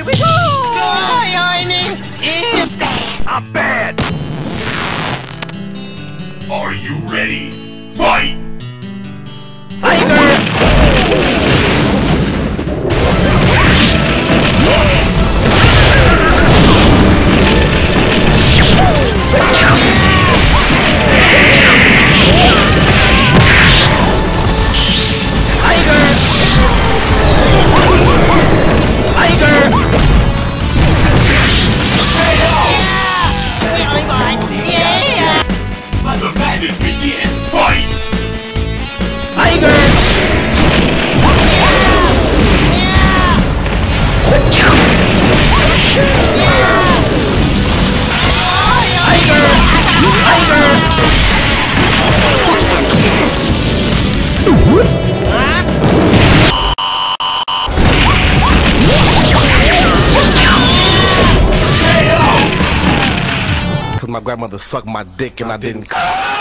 Here we go! I'm bad! Are you ready? Fight! Let the madness begin! Fight! Cause my grandmother sucked my dick and I didn't.